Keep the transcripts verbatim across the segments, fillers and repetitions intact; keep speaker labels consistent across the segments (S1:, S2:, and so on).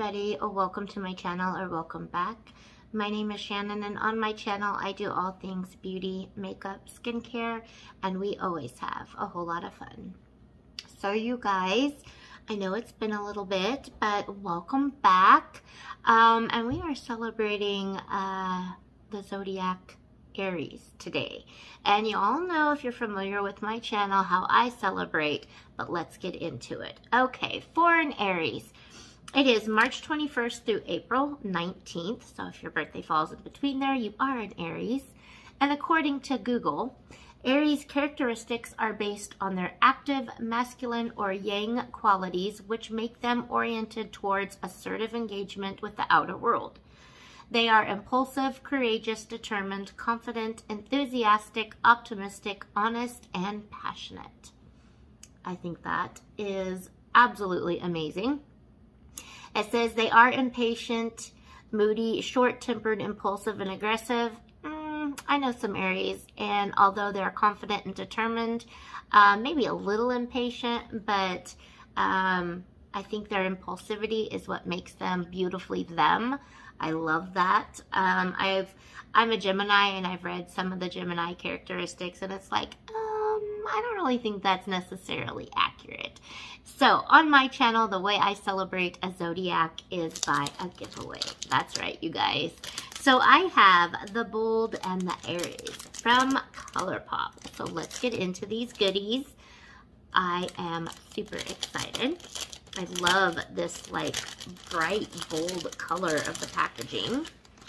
S1: everybody, or welcome to my channel, or welcome back. My name is Shannon, and on my channel I do all things beauty, makeup, skincare, and we always have a whole lot of fun. So you guys, I know it's been a little bit, but welcome back. Um, and we are celebrating uh, the Zodiac Aries today. And you all know, if you're familiar with my channel, how I celebrate, but let's get into it. Okay, for an Aries, it is March twenty-first through April nineteenth. So if your birthday falls in between there, you are an Aries. And according to Google, Aries characteristics are based on their active masculine or yang qualities, which make them oriented towards assertive engagement with the outer world. They are impulsive, courageous, determined, confident, enthusiastic, optimistic, honest, and passionate. I think that is absolutely amazing. It says they are impatient, moody, short-tempered, impulsive, and aggressive. Mm, I know some Aries, and although they're confident and determined, uh, maybe a little impatient, but um, I think their impulsivity is what makes them beautifully them. I love that. Um, I've, I'm a Gemini, and I've read some of the Gemini characteristics, and it's like, um, I don't really think that's necessarily accurate. So on my channel, the way I celebrate a Zodiac is by a giveaway. That's right, you guys. So I have the Bold and the Aries from ColourPop. So let's get into these goodies. I am super excited. I love this like bright, bold color of the packaging.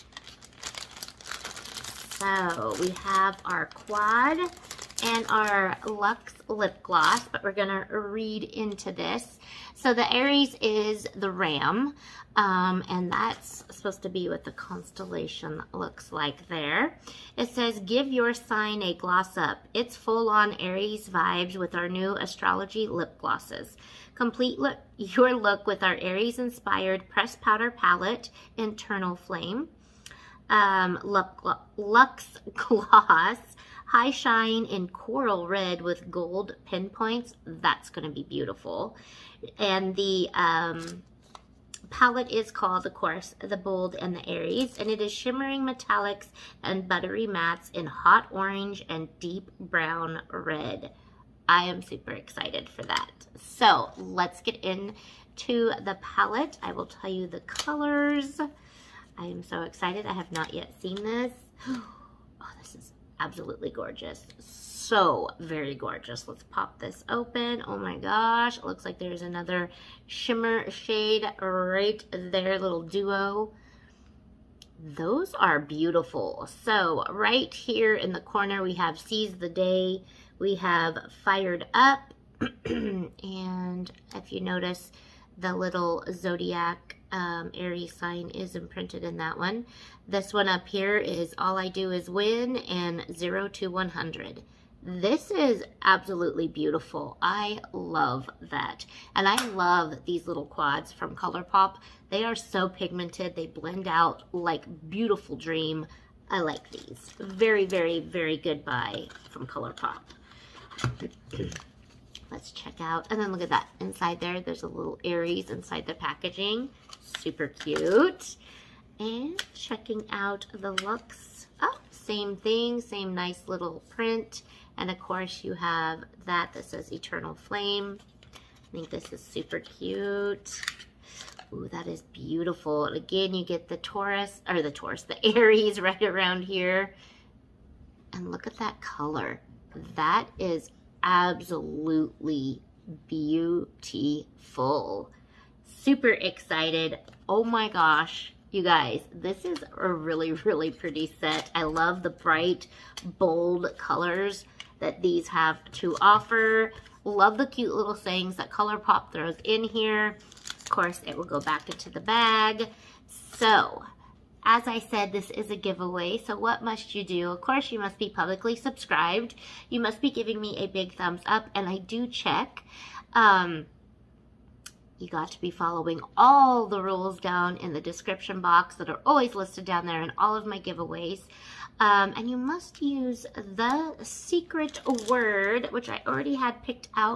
S1: So we have our quad and our Luxe lip gloss, but we're gonna read into this. So the Aries is the ram, um, and that's supposed to be what the constellation looks like there. It says, give your sign a gloss up. It's full-on Aries vibes with our new astrology lip glosses. Complete look, your look with our Aries-inspired pressed powder palette, Internal Flame, um, Luxe Gloss, High Shine in coral red with gold pinpoints. That's going to be beautiful. And the um, palette is called, of course, the Bold and the Aries, and it is shimmering metallics and buttery mattes in hot orange and deep brown red. I am super excited for that. So let's get into the palette. I will tell you the colors. I am so excited. I have not yet seen this. Oh, this is absolutely gorgeous. So very gorgeous. Let's pop this open. Oh my gosh. It looks like there's another shimmer shade right there, little duo. Those are beautiful. So right here in the corner, we have Seize the Day. We have Fired Up. And if you notice, the little Zodiac um, Aries sign is imprinted in that one. This one up here is All I Do Is Win and zero to one hundred. This is absolutely beautiful. I love that. And I love these little quads from ColourPop. They are so pigmented. They blend out like beautiful dream. I like these. Very, very, very good buy from ColourPop. Let's check out. And then look at that. Inside there, there's a little Aries inside the packaging. Super cute. And checking out the Luxe. Oh, same thing. Same nice little print. And of course, you have that that says Eternal Flame. I think this is super cute. Ooh, that is beautiful. And again, you get the Taurus, or the Taurus, the Aries right around here. And look at that color. That is absolutely beautiful. Super excited. Oh my gosh. You guys, this is a really, really pretty set. I love the bright, bold colors that these have to offer. Love the cute little sayings that ColourPop throws in here. Of course, it will go back into the bag. So, as I said, this is a giveaway. So what must you do? Of course, you must be publicly subscribed. You must be giving me a big thumbs up, and I do check. Um, You got to be following all the rules down in the description box that are always listed down there in all of my giveaways. Um, and you must use the secret word, which I already had picked out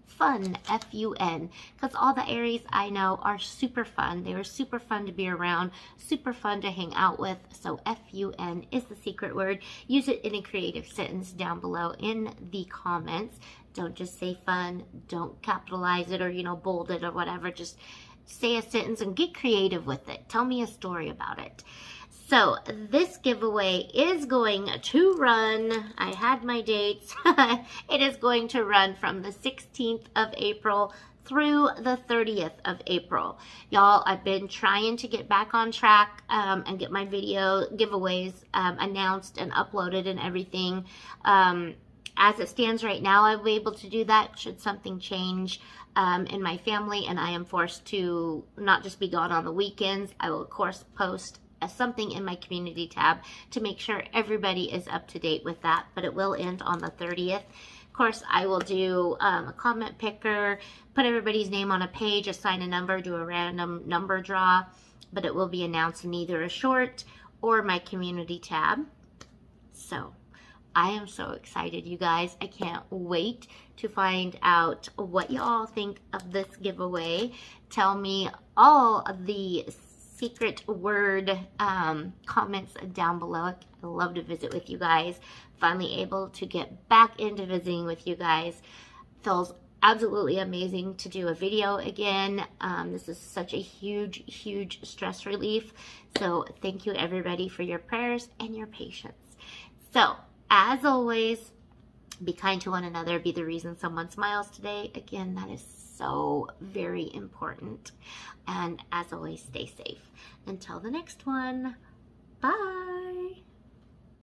S1: fun, F U N, because all the Aries I know are super fun. They are super fun to be around, super fun to hang out with. So F U N is the secret word. Use it in a creative sentence down below in the comments. Don't just say fun. Don't capitalize it or, you know, bold it or whatever. Just say a sentence and get creative with it. Tell me a story about it. So this giveaway is going to run, I had my dates, it is going to run from the sixteenth of April through the thirtieth of April. Y'all, I've been trying to get back on track um, and get my video giveaways um, announced and uploaded and everything. Um, as it stands right now, I'll be able to do that should something change um, in my family and I am forced to not just be gone on the weekends. I will, of course, post as something in my community tab to make sure everybody is up to date with that, but it will end on the thirtieth. Of course, I will do um, a comment picker, put everybody's name on a page, assign a number, do a random number draw, but it will be announced in either a short or my community tab. So I am so excited, you guys. I can't wait to find out what you all think of this giveaway. Tell me all of the secret word um, comments down below. I love to visit with you guys. Finally able to get back into visiting with you guys. Feels absolutely amazing to do a video again. Um, this is such a huge, huge stress relief. So thank you everybody for your prayers and your patience. So as always, be kind to one another. Be the reason someone smiles today. Again, that is so very important. And as always, stay safe. Until the next one, bye.